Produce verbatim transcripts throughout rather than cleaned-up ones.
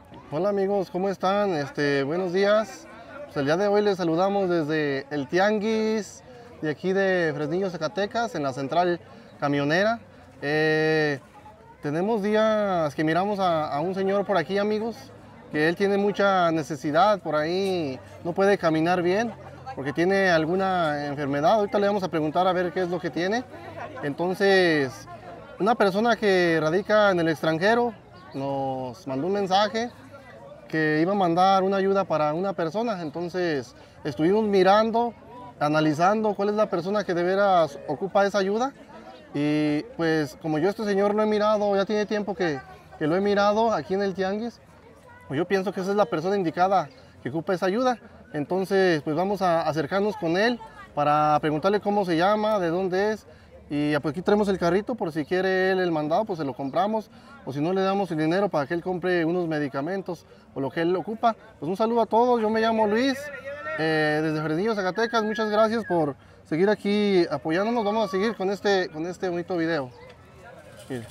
Hola amigos, ¿cómo están? Este, buenos días. Pues el día de hoy les saludamos desde el Tianguis de aquí de Fresnillo, Zacatecas, en la central camionera. Eh, tenemos días que miramos a, a un señor por aquí, amigos, que él tiene mucha necesidad por ahí, no puede caminar bien porque tiene alguna enfermedad. Ahorita le vamos a preguntar a ver qué es lo que tiene. Entonces, una persona que radica en el extranjero nos mandó un mensaje que iba a mandar una ayuda para una persona. Entonces estuvimos mirando, analizando cuál es la persona que de veras ocupa esa ayuda. Y pues como yo este señor lo he mirado, ya tiene tiempo que, que lo he mirado aquí en el Tianguis, pues yo pienso que esa es la persona indicada que ocupa esa ayuda. Entonces pues vamos a acercarnos con él para preguntarle cómo se llama, de dónde es. Y pues aquí tenemos el carrito, por si quiere él el mandado, pues se lo compramos. O si no, le damos el dinero para que él compre unos medicamentos o lo que él ocupa. Pues un saludo a todos, yo me llamo Luis, eh, desde Fresnillo, Zacatecas. Muchas gracias por seguir aquí apoyándonos. Vamos a seguir con este, con este bonito video. Mire.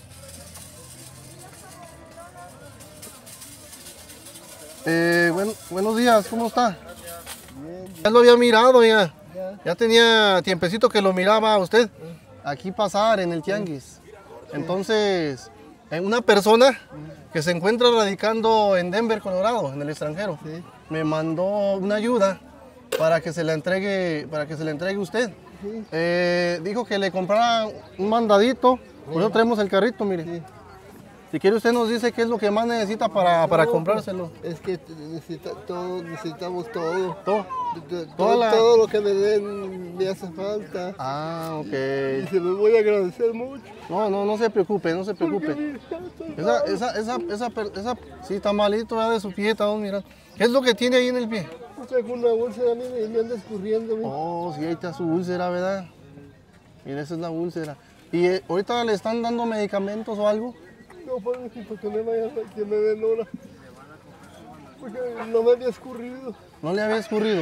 Eh, buen, buenos días, ¿cómo está? Bien, Ya lo había mirado ya. ya. Ya tenía tiempecito que lo miraba usted aquí pasar en el Tianguis. Entonces, eh, una persona que se encuentra radicando en Denver, Colorado, en el extranjero, Sí. me mandó una ayuda para que se la entregue, para que se la entregue usted. Sí. Eh, dijo que le comprara un mandadito, por eso traemos el carrito, mire. Sí. Si quiere usted nos dice qué es lo que más necesita para, para No, comprárselo. Es que necesita, todo, necesitamos todo. Todo. De- de- Toda Todo, la- todo lo que me den me hace falta. Ah, ok. Y se los voy a agradecer mucho. No, no, no se preocupe, no se Porque preocupe. mi hija está Esa, mal. esa, esa, esa, per- esa, sí está malito ya de su pie, estamos mirando. ¿Qué es lo que tiene ahí en el pie? Tengo una úlcera, mire, y me anda escurriendo. mire. Oh, sí, ahí está su úlcera, ¿verdad? Mira, esa es la úlcera. ¿Y eh, ahorita le están dando medicamentos o algo? No, por eso, que me vayan, que me den hora. Porque no me había escurrido. ¿No le había escurrido?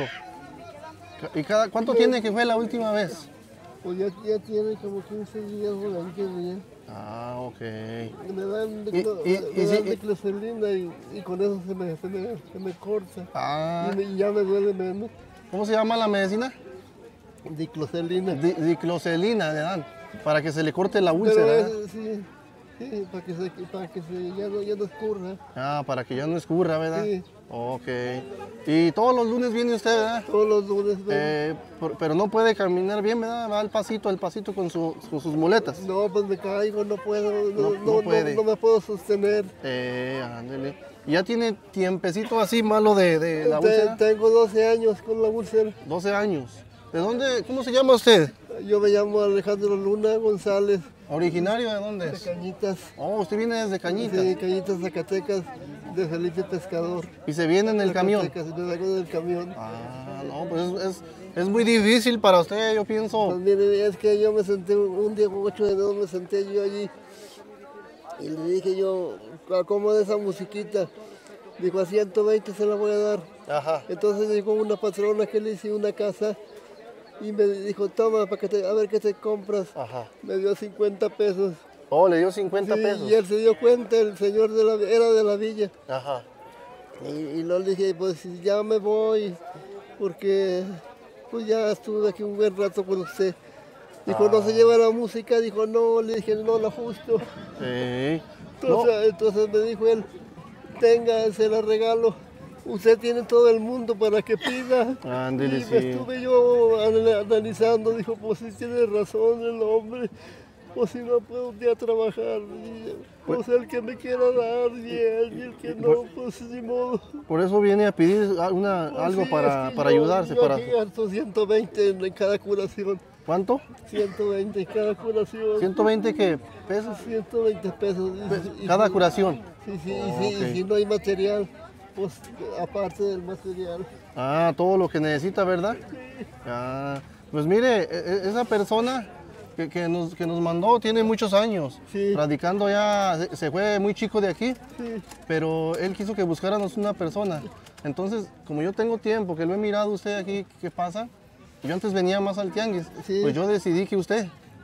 ¿Y cada, cuánto tiene que fue la última vez? Pues ya, ya tiene como quince días por ahí que bien. Ah, ok. Me dan, Y- diclo- y- me y dan si- diclofelina y, y con eso se me, se me, se me corta. Ah, Y, me- y ya me duele menos. ¿cómo se llama la medicina? Diclofelina. Di- Diclocelina le dan, para que se le corte la Pero úlcera, ¿verdad? es- sí, sí, para que, se, para que se, ya, no, ya no escurra. Ah, para que ya no escurra, ¿verdad? Sí. Ok. Y todos los lunes viene usted, ¿verdad? Todos los lunes. ¿no? Eh, por- pero no puede caminar bien, ¿verdad? Va al pasito, al pasito con, su- con sus muletas. No, pues me caigo, no puedo, No- no, no no, no, puede. no me puedo sostener. Eh, ándele. ¿Y ya tiene tiempecito así malo de, de la Te- úlcera? tengo doce años con la úlcera. doce años. ¿De dónde? ¿Cómo se llama usted? Yo me llamo Alejandro Luna González, ¿Originario de dónde de es? Cañitas. Oh, usted viene desde Cañitas. Sí, Cañitas, Zacatecas, de Felipe Pescador. Y se viene en el camión. Zacatecas, me vengo del camión. Ah, no, pues es, es, es muy difícil para usted, yo Pues pienso. mire, es que yo me senté, un día ocho de enero me senté yo allí y le dije yo, acomode esa musiquita. Dijo, a ciento veinte se la voy a dar. Ajá. Entonces llegó una patrona que le hice una casa y me dijo, toma, para que te, a ver qué te compras. Ajá. Me dio cincuenta pesos. Oh, le dio cincuenta Sí, pesos. y él se dio cuenta, el señor de la, era de la villa. Ajá. Y, y luego le dije, pues ya me voy, porque pues ya estuve aquí un buen rato con usted. Dijo, no se lleva la música, dijo, no, le dije, no la justo. Sí. No, Entonces, entonces me dijo él, tenga, se la regalo. Usted tiene todo el mundo para que pida. ándele, Y sí. me estuve yo anal- analizando, dijo, pues sí tiene razón el hombre. O si no puedo un día trabajar. Y, pues el que me quiera dar bien, y el que no, pues ni modo. Por eso viene a pedir una, Pues algo sí, para, es que para yo- ayudarse. Yo Para... aquí gasto ciento veinte en en cada curación. ¿Cuánto? ciento veinte en cada curación. ¿ciento veinte qué? ¿Pesos? ciento veinte pesos. Y- y- Cada y- curación. Sí, sí, y, Oh, si, y ok. si no hay material, pues aparte del material. Ah, todo lo que necesita, ¿verdad? Ah, pues mire, e- e- esa persona que, que nos, que nos mandó tiene muchos años. Sí. Radicando ya, se, se fue muy chico de aquí, Sí. pero él quiso que buscáramos una persona. Entonces, como yo tengo tiempo, que lo he mirado usted aquí, ¿qué pasa? Yo antes venía más al tianguis, Sí. pues yo decidí que usted,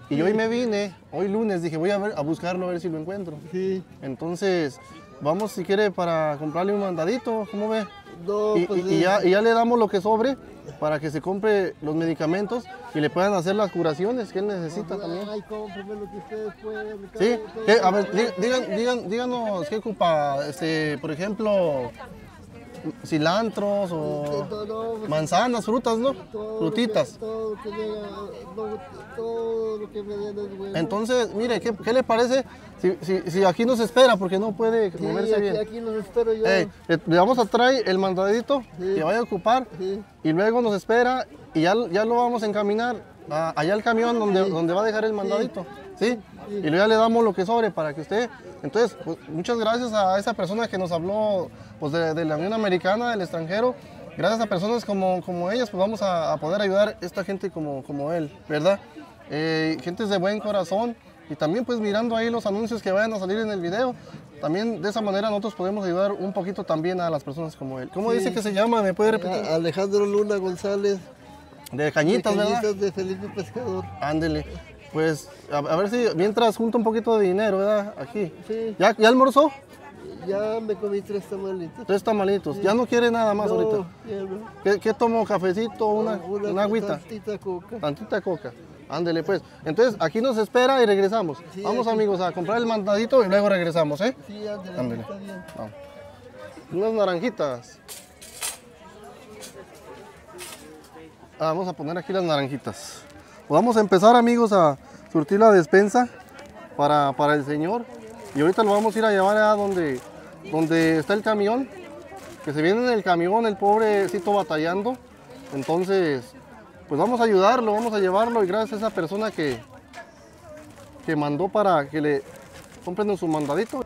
Y hoy me vine, hoy lunes, dije voy a, ver, a buscarlo a ver si lo encuentro. Sí. Entonces, vamos si quiere para comprarle un mandadito, ¿cómo ve? No, Y, pues, y- y ya, y ya le damos lo que sobre para que se compre los medicamentos y le puedan hacer las curaciones que él necesita también. Ay, cómprame lo que ustedes puedan. Sí, todo, ¿qué? todo. A ver, dí- digan, digan, díganos qué ocupa, este, por ejemplo, cilantros o No, no, pues, manzanas, frutas, ¿no? todo Frutitas. Lo que, todo lo que venga, no, todo lo que me den es bueno. Entonces, mire, ¿qué, qué le parece si, si, si aquí nos espera porque no puede Sí, moverse aquí, bien? aquí los espero yo. Ey, le, le vamos a traer el mandadito Sí. que vaya a ocupar Sí. y luego nos espera y ya, ya lo vamos a encaminar a- allá al camión donde, Sí. donde va a dejar el mandadito. ¿Sí? Sí. Y luego ya le damos lo que sobre para que usted... Entonces, pues, muchas gracias a esa persona que nos habló pues, de, de la Unión Americana, del extranjero. Gracias a personas como, como ellas, pues vamos a, a poder ayudar a esta gente como, como él, ¿verdad? Eh, gentes de buen corazón y también pues mirando ahí los anuncios que vayan a salir en el video. También de esa manera nosotros podemos ayudar un poquito también a las personas como él. ¿Cómo Sí. dice que se llama? ¿Me puede repetir? A- Alejandro Luna González. De Cañitas, de ¿verdad? Cañitas de Felipe Pescador. Ándele. Pues a, a ver si mientras junta un poquito de dinero, ¿verdad? Aquí. Sí. ¿Ya, ya almorzó? Ya me comí tres tamalitos. Tres tamalitos. Ya no quiere nada más No, ahorita. ya no. ¿Qué, qué tomo? ¿Cafecito o una, Una, una agüita? tantita coca. Tantita coca. Ándele pues. Entonces aquí nos espera y regresamos. Sí, Vamos aquí. amigos a comprar el mandadito y luego regresamos, ¿eh? Sí, ándale, Ándele. está bien. Vamos. Unas naranjitas. Ah, vamos a poner aquí las naranjitas. Pues vamos a empezar amigos a surtir la despensa para, para el señor. Y ahorita lo vamos a ir a llevar a donde, donde está el camión. Que se viene en el camión el pobrecito batallando. Entonces, pues vamos a ayudarlo, vamos a llevarlo. Y gracias a esa persona que, que mandó para que le compren su mandadito.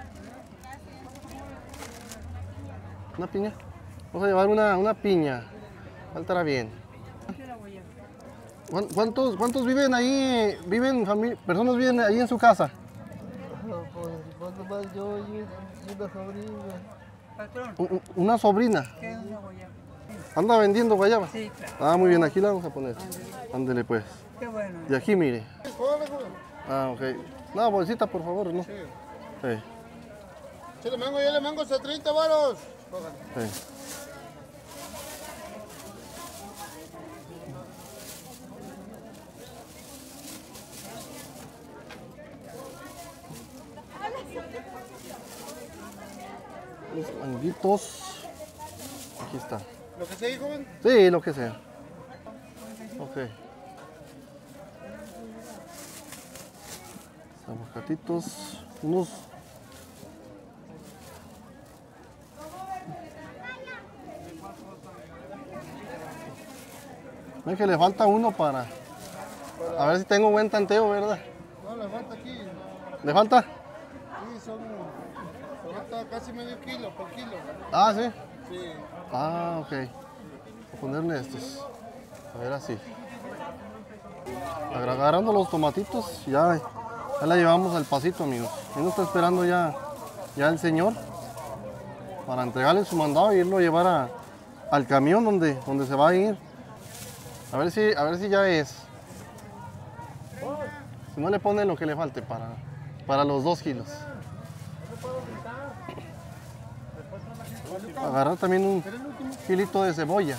Una piña. Vamos a llevar una, una piña. Faltará bien. ¿Cuán- ¿Cuántos, cuántos viven ahí? Viven fami- personas viven ahí en su casa. No, pues, pues nomás yo y, y una sobrina. Patrón, U- u- Una sobrina. ¿qué es una guayaba? Anda vendiendo guayaba. Sí, claro. Ah, muy bien, aquí la vamos a poner. Ándele pues. Qué bueno. Y aquí mire. Ah, ok. Una bolsita, por favor, ¿no? Sí. Sí. Yo le mango, yo le mango hasta treinta varos. sí. Los manguitos. Aquí está. Lo que sea, joven. Sí, lo que sea. Ok. Aguacatitos. Unos. Ven que le falta uno para. A ver si tengo buen tanteo, ¿verdad? No, le falta aquí. ¿Le falta? Sí, son. Le falta casi medio kilo, por kilo. Ah, sí. Sí. Ah, ok. Voy a ponerle estos. A ver así. Agarrando los tomatitos, ya, ya la llevamos al pasito, amigos. Ahí nos está esperando ya, ya el señor para entregarle su mandado y irlo a llevar a- al camión donde, donde se va a ir. A ver si, a ver si ya es. Si no le pone lo que le falte para, para los dos kilos. Agarrar también un kilito de cebolla.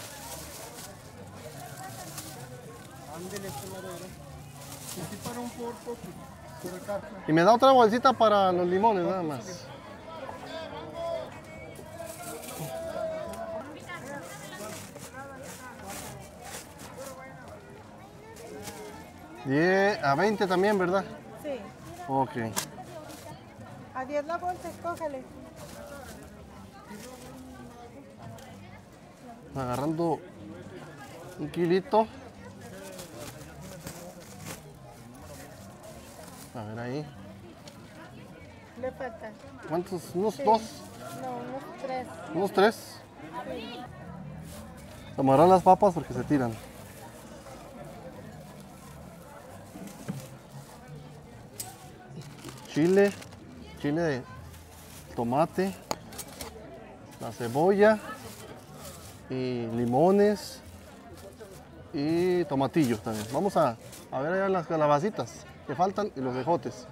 Aquí para un por poco. Por acá. Y me da otra bolsita para los limones nada más. diez a veinte también, ¿verdad? Sí. Ok. A diez la bolsa, escógele. Agarrando un kilito. A ver ahí. Le falta. ¿Cuántos? ¿Unos Sí. dos? No, unos tres. ¿Unos tres? Amarrar las papas porque se tiran. Chile, chile de tomate, la cebolla y limones y tomatillos también. Vamos a, A ver allá las calabacitas que faltan y los ejotes.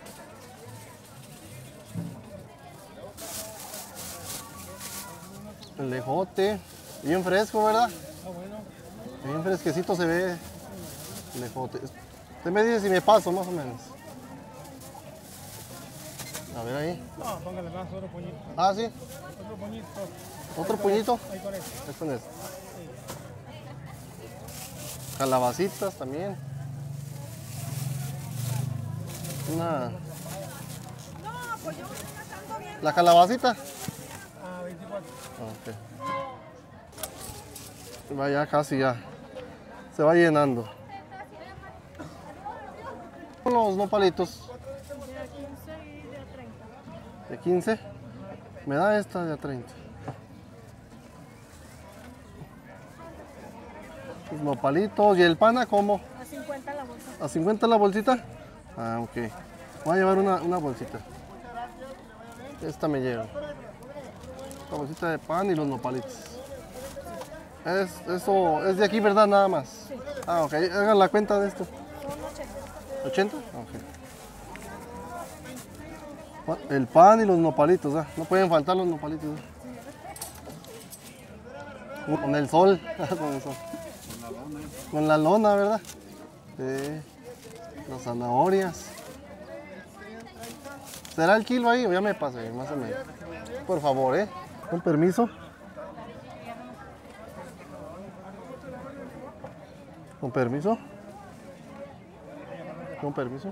El ejote, bien fresco, ¿verdad? Ah, bueno. Bien fresquecito se ve el ejote. Usted me dice si me paso más o menos. A ver ahí. No, póngale más otro puñito. Ah, sí. Otro puñito. Otro puñito. Ahí con eso. Es con este. Calabacitas también. Una. No, pues yo me estoy pasando bien. La calabacita. Ah, veinticuatro. Ok. Va ya casi ya. Se va llenando. Los nopalitos. De quince y de treinta. De quince. Me da esta de a treinta. Los nopalitos. ¿Y el pana cómo? A cincuenta la bolsa. ¿A cincuenta la bolsita? Ah, ok. Voy a llevar una, una bolsita. Esta me llevo. La bolsita de pan y los nopalitos. Es, eso es de aquí, ¿verdad? Nada más. Sí. Ah, ok. Hagan la cuenta de esto. Son ochenta. ¿ochenta? Ok. El pan y los nopalitos, ¿ah? No pueden faltar los nopalitos. ¿Ah? Con el sol. Con el sol. Con la lona, ¿verdad? Sí. Las zanahorias. ¿Será el kilo ahí o ya me pasé? Más o menos. Por favor, ¿eh? Con permiso. Con permiso. Con permiso.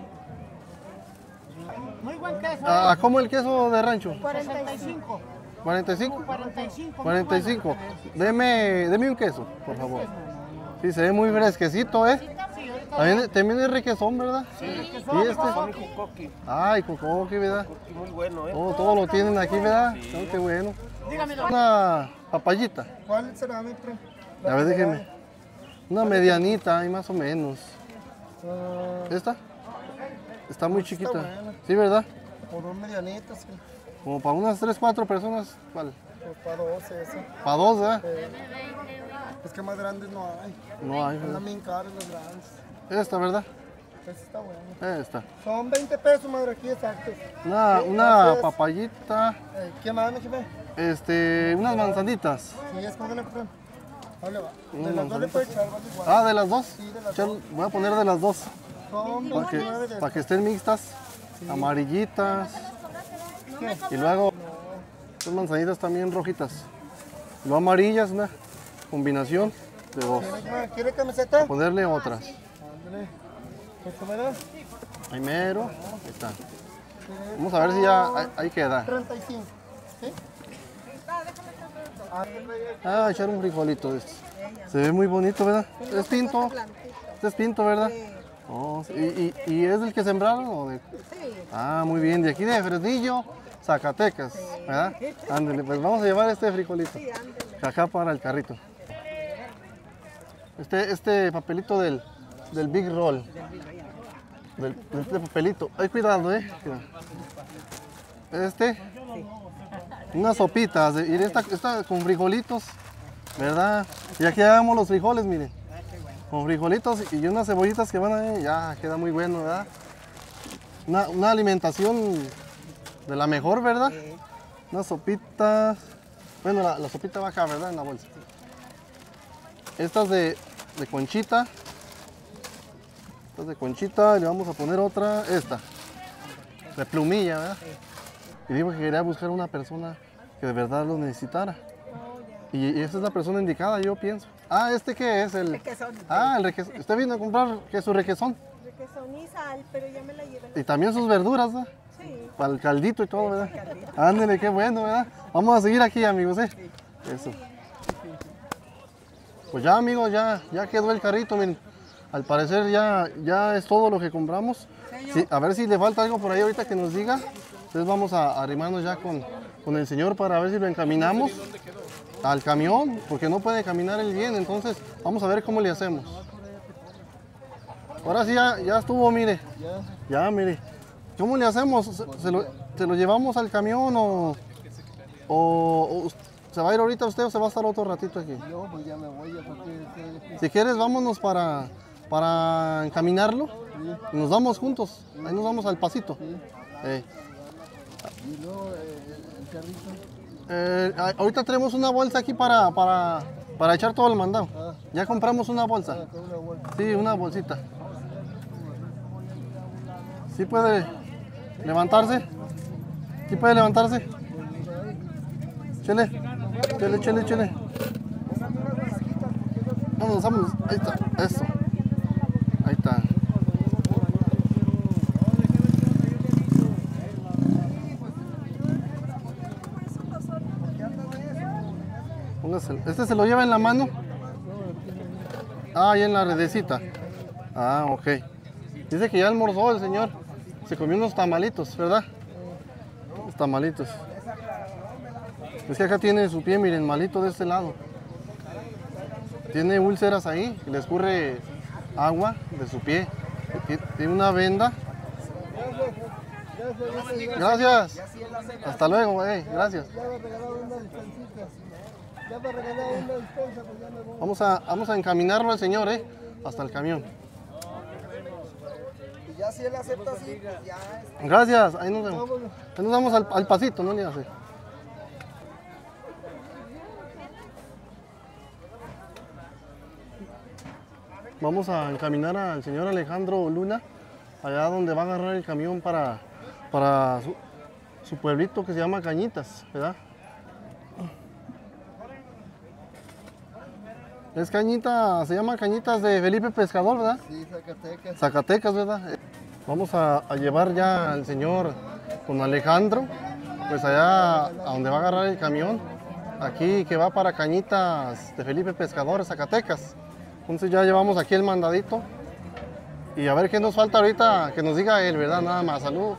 Muy buen queso. Ah, ¿cómo el queso de rancho? cuarenta y cinco. ¿cuarenta y cinco? cuarenta y cinco. cuarenta y cinco. Deme, deme un queso, por favor. Sí, se ve muy fresquecito, ¿eh? También, también es requesón, ¿verdad? Sí, ¿y este? Coqui. Ay, cocoqui, ¿verdad? Muy bueno, ¿eh? Oh, todo lo tienen aquí, ¿verdad? Oh, qué bueno. Dígame, Una papayita. ¿cuál será mi pre? A ver, déjeme. Una medianita, ahí más o menos. Ah, ¿Esta? Está muy chiquita. buena. Sí, ¿verdad? por dos medianitas, sí. Como para unas tres, cuatro personas. ¿Cuál? Pues para doce, eso. Para dos, ¿verdad? Es que más grandes no hay. No hay, Andan ¿verdad? bien caros los grandes. Esta, ¿verdad? Ese está bueno. Esta. Son veinte pesos, madre, aquí exactos. Una, Sí, una gracias. papayita. Eh, ¿Qué más, mi jefe? Este, unas manzanitas. Sí, escógele, pre. Ahí le va. Unas De las dos le puede echar, vale igual. Ah, de las dos. Sí, de las Echar- Voy a poner de las dos. Son Para que, veintinueve de para que estén mixtas. Amarillitas. Y luego son manzanitas también rojitas. Y luego amarillas, una combinación de dos. ¿Quiere, ¿Quiere camiseta? Ponerle otras. Ándale. ¿Esto me da? Primero. Ahí está. Vamos a ver si ya ahí, ahí queda. treinta y cinco. ¿Sí? Ah, echar un frijolito de estos. Se ve muy bonito, ¿verdad? Es pinto. Este es pinto, ¿verdad? Oh, sí. ¿Y, y, y es del que sembraron? O de... Ah, muy bien. De aquí de Fresnillo, Zacatecas, ¿verdad? Ándale, pues vamos a llevar este frijolito. Acá para el carrito. Este, este papelito del, del Big Roll. Del, de este papelito. Ay, cuidado, eh. Cuidado. Este. Unas sopitas. de- Y esta, esta con frijolitos, ¿verdad? Y aquí hagamos los frijoles, miren. Con frijolitos y unas cebollitas que van ahí. Ya queda muy bueno, ¿verdad? Una, una alimentación de la mejor, ¿verdad? Unas sopitas. Bueno, la, la sopita va acá, ¿verdad? En la bolsa. Estas de, de conchita. Estas de conchita. Y le vamos a poner otra. Esta. De plumilla, ¿verdad? Y digo que quería buscar una persona que de verdad lo necesitara. Y, y esa es la persona indicada, yo pienso. Ah, ¿este qué es? El, Requesón. ah, el requesón. Usted vino a comprar que su requesón. Requesón y sal, pero ya me la llevé. Y también sus verduras, ¿verdad? Sí. Para el caldito y todo, ¿verdad? Ándale, qué bueno, ¿verdad? Vamos a seguir aquí, amigos, ¿eh? Eso. Pues ya, amigos, ya, ya quedó el carrito, miren. Al parecer ya, ya es todo lo que compramos. Sí, a ver si le falta algo por ahí ahorita que nos diga. Entonces vamos a arrimarnos ya con, con el señor para ver si lo encaminamos al camión, porque no puede caminar él bien, entonces vamos a ver cómo le hacemos. Ahora sí ya, ya estuvo, mire. Ya, mire. ¿Cómo le hacemos? ¿Se, se lo, se lo llevamos al camión o, o, o se va a ir ahorita usted o se va a estar otro ratito aquí? Yo pues ya me voy, ya porque... Si quieres, vámonos para, para encaminarlo. Sí. Nos vamos juntos, ahí nos vamos al pasito. Sí. Eh. Y luego eh, el carrito. Eh, ahorita tenemos una bolsa aquí para, para, para echar todo el mandado. Ah. Ya compramos una bolsa. Ah, con una bolsa. Sí, una bolsita. ¿Sí puede levantarse? ¿Sí puede levantarse? Chele, chele, chele, chele. Vámonos, vámonos. Ahí está, eso. Ahí está. Póngase. ¿Este se lo lleva en la mano? Ah, ahí en la redecita. Ah, ok. Dice que ya almorzó el señor. Se comió unos tamalitos, ¿verdad? Los tamalitos. Es que acá tiene su pie, miren, malito de este lado. Tiene úlceras ahí, le escurre agua de su pie. Tiene una venda. Gracias. Hasta luego, güey. Gracias. Vamos a, vamos a encaminarlo al señor, ¿eh? Hasta el camión. Y ya si él acepta así, pues ya es... Gracias. Ahí nos vemos. Ahí nos vamos al, al pasito, no le hace. Vamos a encaminar al señor Alejandro Luna, allá donde va a agarrar el camión para, para su, su pueblito que se llama Cañitas, ¿verdad? Es Cañita, se llama Cañitas de Felipe Pescador, ¿verdad? Sí, Zacatecas. Zacatecas, ¿verdad? Vamos a, a llevar ya al señor con Alejandro, pues allá a donde va a agarrar el camión, aquí que va para Cañitas de Felipe Pescador, Zacatecas. Entonces ya llevamos aquí el mandadito y a ver qué nos falta ahorita, que nos diga él, ¿verdad? Nada más, salud.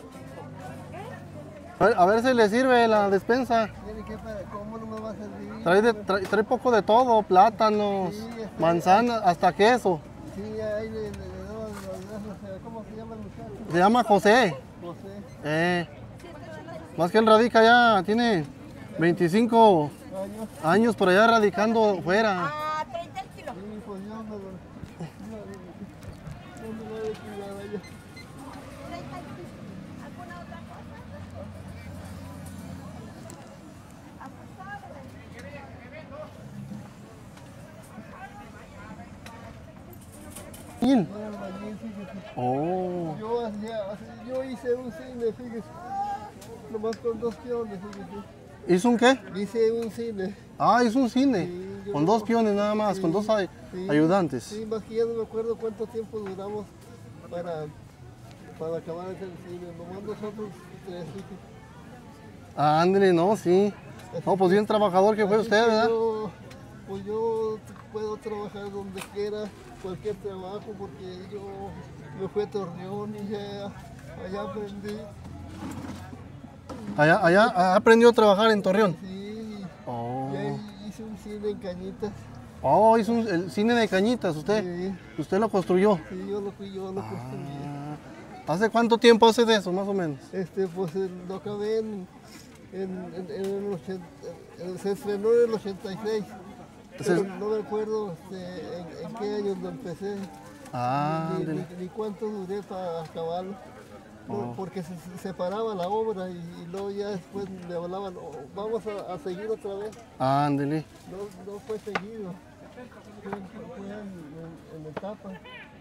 A ver, a ver si le sirve la despensa. ¿Cómo no me va a servir? Trae, de, trae, trae poco de todo, plátanos, Sí, este- manzanas, hasta queso. Sí, ahí le, le, le doy los gracias. ¿Cómo se llama el muchacho? Se llama José. José. Eh, más que él radica ya, tiene veinticinco Años. años por allá radicando fuera. A treinta el kilo. Sí, pues yo me lo... No, no me lo he cuidado allá. Bien. Era albañil, fíjese. Oh, Yo, hacía- yo hice un cine, fíjese. Nomás con dos piones, fíjese. ¿hizo un qué? Hice un cine. Ah, hizo un cine. Sí, yo Con no- dos piones nada más, con dos ay- Sí, ayudantes. Sí, más que ya no me acuerdo cuánto tiempo duramos para, para acabar el cine. Nomás nosotros tres, fíjese. Ah, ándale, no, sí. No, pues bien trabajador que fue Así usted, que ¿verdad? Yo, pues yo puedo trabajar donde quiera, cualquier trabajo, porque yo me fui a Torreón y ya allá aprendí. Allá, allá aprendió a trabajar en Torreón. Sí, Oh, y ahí hice un cine en Cañitas. oh hizo un- el cine de Cañitas, usted. Sí, Usted lo construyó. sí, yo lo fui, yo lo construí. Ah, ¿hace cuánto tiempo hace de eso, más o menos? Este, pues eh, lo acabé en, en, en, en el ochenta, en- se estrenó en el ochenta y seis. Pero no me acuerdo este, en, en qué año lo empecé, Ah, ni, ándale. ni- ni cuánto duré para acabarlo. No, porque se, se separaba la obra y, y luego ya después me hablaban, "Oh, vamos a, a seguir otra vez". Ándale. No, no fue seguido, fue, fue en, en, en etapa.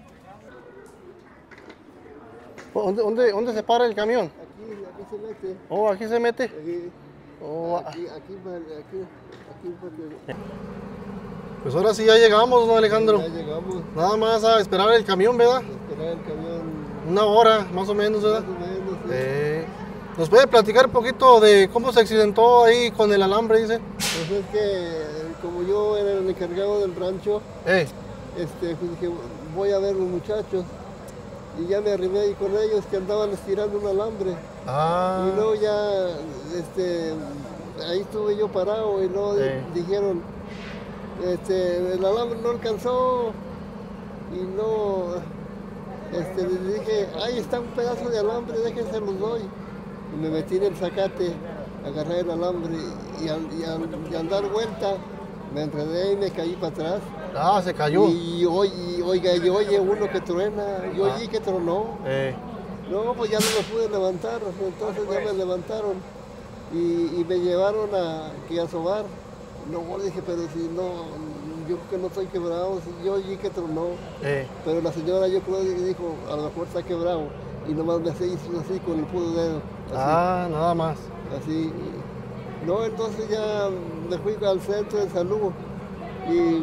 ¿Dónde, dónde, dónde se para el camión? Aquí, aquí se mete. Oh, aquí se mete. Aquí, Oh, ah. aquí, aquí, aquí, aquí, porque Pues ahora sí ya llegamos, ¿no, Alejandro? ya llegamos Nada más a esperar el camión, ¿verdad? a esperar el camión, Una hora, más o menos, más ¿verdad? o menos. ¿Sí? Eh, ¿nos puede platicar un poquito de cómo se accidentó ahí con el alambre, dice? Pues es que eh, como yo era el encargado del rancho, Eh, este, pues dije, voy a ver los muchachos. Y ya me arrimé ahí con ellos que andaban estirando un alambre. ah, Y luego ya, este, ahí estuve yo parado y luego Sí. dijeron, este, el alambre no alcanzó. Y no, este, les dije, ahí está un pedazo de alambre, déjense los doy. Y me metí en el zacate, agarré el alambre y al, y al- y al dar vuelta, me enredé y me caí para atrás. Ah, se cayó. Y, oye, oiga, yo oye uno que truena, yo Ah. oí que tronó. Eh, No, pues ya no me pude levantar, entonces ya me levantaron y, y me llevaron a, que a sobar. No, dije, pero si no, yo creo que no estoy quebrado, si yo oí que tronó. eh. Pero la señora yo creo que dijo, a lo mejor está quebrado. Y nomás me hizo así con el puro dedo. Así, Ah, nada más. así. No, entonces ya me fui al centro de salud. Y,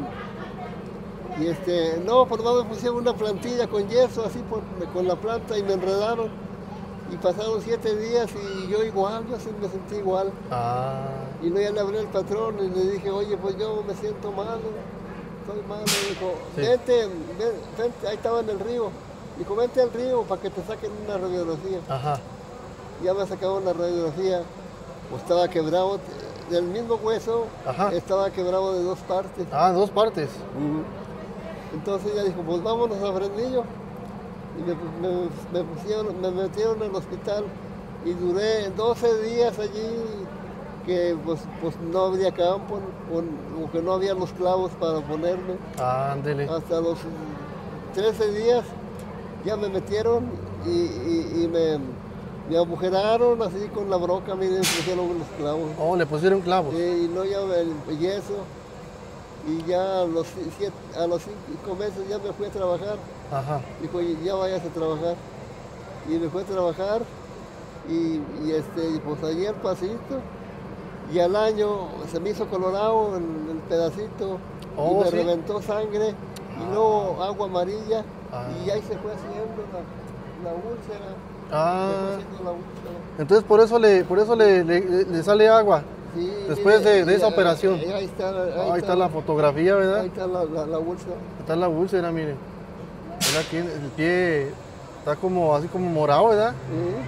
y este, no, por más me pusieron una plantilla con yeso, así por, con la planta y me enredaron. Y pasaron siete días y yo igual, yo sí me sentí igual. Ah, Y luego ya le hablé al patrón y le dije, oye, pues yo me siento malo, estoy malo. Dijo, Sí. vente, ven, vente, ahí estaba en el río. Dijo, vente al río para que te saquen una radiografía. ajá. Ya me sacaron una radiografía, pues estaba quebrado, del mismo hueso, Ajá. estaba quebrado de dos partes. Ah, dos partes. Entonces ella dijo, pues vámonos a Fresnillo. Y me, me- me pusieron, me metieron en el hospital y duré doce días allí, que pues, pues no había campo, o, o que no había los clavos para ponerme. Ándele. Hasta los trece días ya me metieron y, y- y me, me agujeraron así con la broca, miren, me pusieron los clavos. Oh, le pusieron clavos. Eh, y no ya el yeso. Y ya a los, siete, a los cinco meses ya me fui a trabajar. Ajá. Dijo, "Oye, ya vayas a trabajar". Y me fui a trabajar y, y, este, y pues allí el pasito. Y al año se me hizo colorado el, el pedacito Oh, y me ¿sí? reventó sangre y luego agua amarilla Ah. y ahí se fue haciendo la, la úlcera. Se fue Ah, haciendo la úlcera. entonces por eso le, por eso le, le- le sale agua. Sí, Después de- de y esa ahí- operación. Ahí, ahí está, ahí Ahí está la fotografía, ¿verdad? Ahí está la, la, la úlcera. Está la úlcera, miren. Mira aquí el pie está como así como morado, ¿verdad? Sí,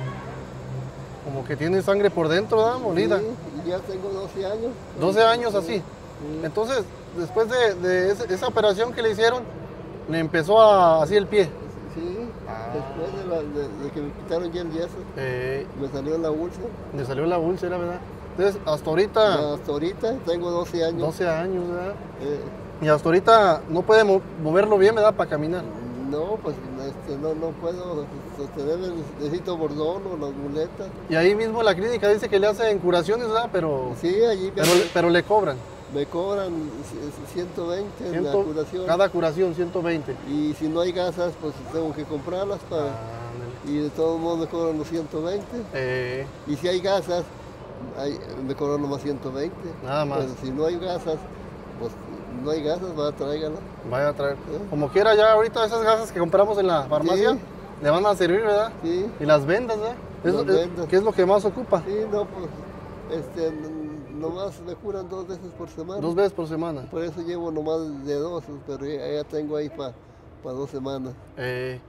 Como que tiene sangre por dentro, ¿verdad? Molida. sí, y ya tengo doce años. doce años así. Sí. Entonces, después de, de ese- esa operación que le hicieron, le empezó a así el pie. Sí, Ah. después de, la- de- de que me quitaron ya el yeso, Eh, me salió la úlcera. le salió la úlcera, ¿verdad? Entonces, hasta Ya ahorita, hasta ahorita tengo doce años. doce años, ¿verdad? Eh, Y hasta ahorita no puede mo- moverlo bien, ¿verdad? Para caminar. no, pues este, no, no puedo sostenerme, necesito bordón o las muletas. Y ahí mismo la clínica dice que le hacen curaciones, ¿verdad? Pero, Sí, allí me, pero, le- pero le cobran. me cobran c- ciento veinte en la Ciento- curación. Cada curación, ciento veinte. Y si no hay gasas, pues tengo que comprarlas para... Ándale. Y de todos modos me cobran los ciento veinte. Eh, Y si hay gasas, hay- me cobran nomás ciento veinte. Nada más. Pero si no hay gasas, pues no hay gasas, va a tráigala. vaya a traer. Como quiera, ya ahorita esas gasas que compramos en la farmacia Sí. le van a servir, ¿verdad? Sí, Y las vendas, ¿verdad? Eso Las es- vendas. ¿Qué es lo que más ocupa? sí, no, pues este, n- nomás me curan dos veces por semana. Dos veces por semana. Por eso llevo nomás de dos, pero ya, ya tengo ahí para dos semanas. Eh,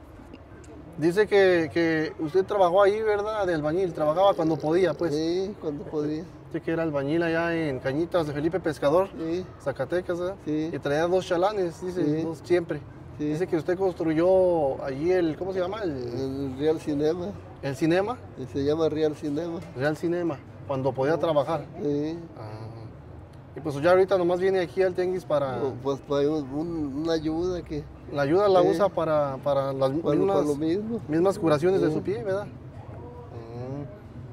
dice que, que usted trabajó ahí, ¿verdad? De albañil. Trabajaba cuando podía, pues. Sí, cuando podía. Dice que era albañil allá en Cañitas de Felipe Pescador, Sí, Zacatecas, ¿verdad? Sí. Y traía dos chalanes, dice, Sí. dos siempre. Sí. Dice que usted construyó allí el, ¿cómo se llama? El, el Real Cinema, el cinema, y se llama Real Cinema. Real Cinema, cuando podía trabajar. Sí. Ah. Y pues ya ahorita nomás viene aquí al tianguis para... O, Pues para un- un- una ayuda que La ayuda la Sí. usa para, para las para, mismas, para lo mismo. mismas curaciones de Sí. su pie, ¿verdad? Mm.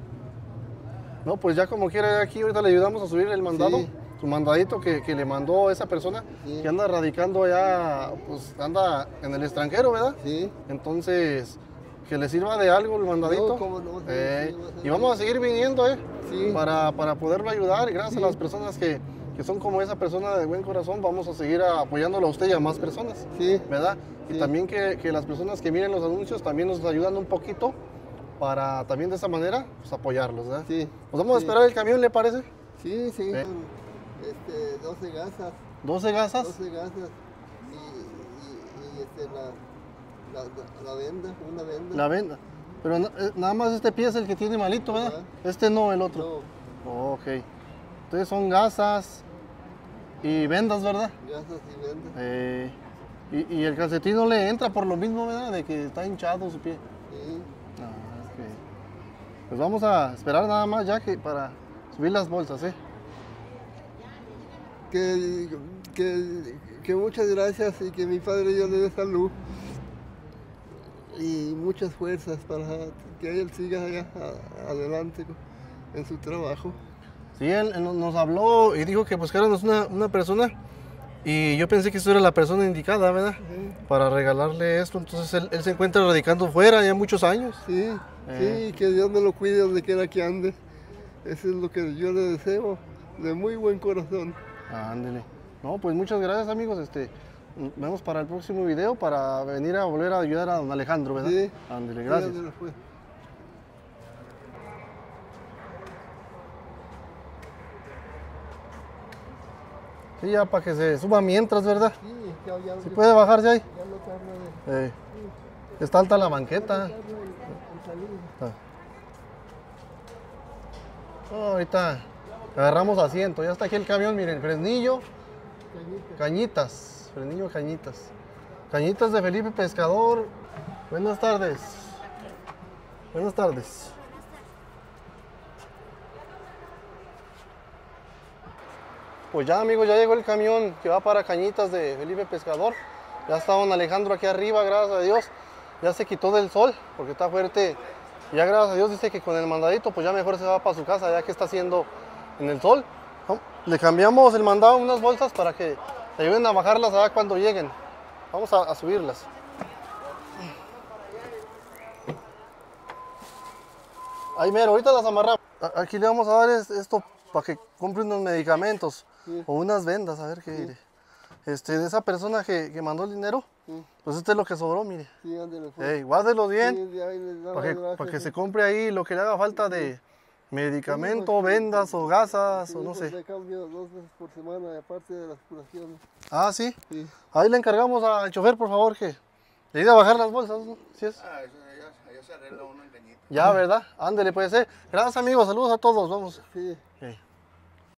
No, pues ya como quiera aquí ahorita le ayudamos a subir el mandado, Sí. su mandadito que, que le mandó esa persona Sí. que anda radicando allá, pues anda en el extranjero, ¿verdad? Sí. Entonces, que le sirva de algo el mandadito. No, cómo no, sí, Eh, sí, va a ser y vamos a seguir viniendo, ¿eh? Sí. Para, para poderlo ayudar y gracias Sí. a las personas que, que son como esa persona de buen corazón, vamos a seguir apoyándolo a usted y a más personas. Sí. ¿Verdad? Y Sí. también que, que las personas que miren los anuncios también nos ayudan un poquito para también de esa manera pues, apoyarlos, ¿verdad? Sí. Pues vamos a Sí. esperar el camión, ¿le parece? Sí, sí. Eh. Son, este, doce gasas. doce gasas. doce gasas. Y, y, y, este, la, la, la- la venda, una venda. La venda. Pero na- eh, nada más este pie es el que tiene malito, ¿verdad? Ajá. Este no, el otro. No, Oh, ok. Entonces son gasas y vendas, ¿verdad? gasas y venda. Eh, y, y el calcetín no le entra por lo mismo, ¿verdad? De que está hinchado su pie. Sí. Ah, ok. Pues vamos a esperar nada más ya que para subir las bolsas, ¿eh? que, que, que muchas gracias y que mi Padre Dios le dé salud y muchas fuerzas para que él siga allá a- adelante en su trabajo. Sí, él, él nos habló y dijo que buscáramos una, una persona y yo pensé que eso era la persona indicada, ¿verdad? Sí. Para regalarle esto. Entonces él, él se encuentra radicando fuera ya muchos años. Sí, Eh. sí, que Dios me lo cuide donde quiera que ande. Eso es lo que yo le deseo, de muy buen corazón. Ándele. No, pues muchas gracias, amigos. Este, nos vemos para el próximo video para venir a volver a ayudar a don Alejandro, ¿verdad? Sí. Ándele, gracias. Ándele, pues. Sí, ya para que se suba mientras, ¿verdad? Sí, ya, ya, ¿Sí puede bajarse ahí? ya no tarda de Eh, está alta la banqueta. en salir. Ah. No, ahorita agarramos asiento. Ya está aquí el camión, miren, Fresnillo, Cañitas. Fresnillo, Cañitas. Cañitas de Felipe Pescador. Buenas tardes. Buenas tardes. Pues ya, amigos, ya llegó el camión que va para Cañitas de Felipe Pescador. Ya está don Alejandro aquí arriba, gracias a Dios. Ya se quitó del sol porque está fuerte. Ya gracias a Dios dice que con el mandadito pues ya mejor se va para su casa ya que está haciendo en el sol. ¿No? Le cambiamos el mandado unas bolsas para que le ayuden a bajarlas allá cuando lleguen. Vamos a, a subirlas. Ahí mero, ahorita las amarramos. A- Aquí le vamos a dar es- esto para que compre unos medicamentos Sí. o unas vendas, a ver qué diré. Este, de esa persona que, que mandó el dinero, Sí. pues este es lo que sobró, mire. Sí, ándele, pues. Ey, guárdelo bien. Sí, de ahí les damos Para que, gracias, para que sí. se compre ahí lo que le haga falta de medicamento, Sí, pues, vendas o gasas Sí, o no pues, sé. le cambio dos veces por semana, aparte de las curaciones. Ah, sí. Sí. Ahí le encargamos al chofer, por favor, que le ayude a bajar las bolsas, ¿no? ¿Sí es? Ah, eso ya, ya se arregla uno en cañita. Ya, ¿verdad? Ándele, puede ser. Gracias, amigos. Saludos a todos. Vamos. Sí. Ok.